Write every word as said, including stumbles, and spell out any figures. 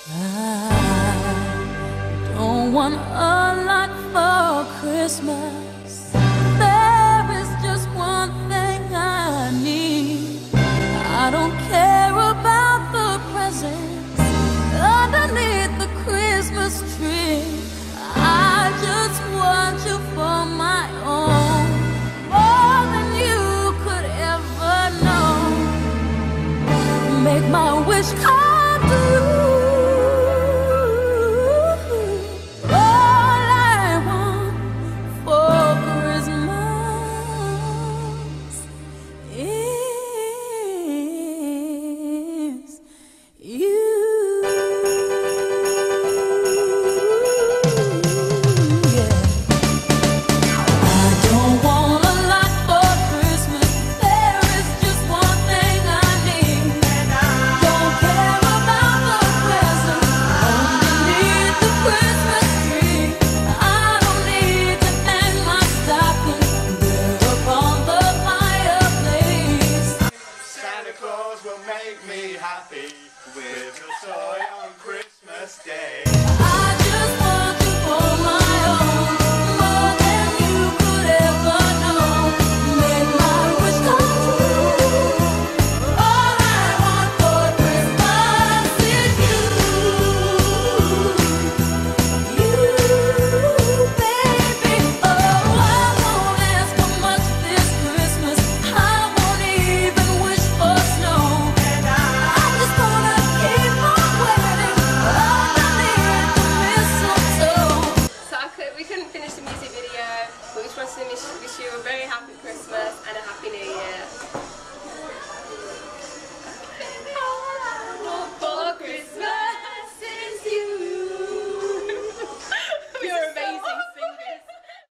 I don't want a lot for Christmas. There is just one thing I need. I don't care about the presents underneath the Christmas tree. I just want you for my own, more than you could ever know. Make my wish come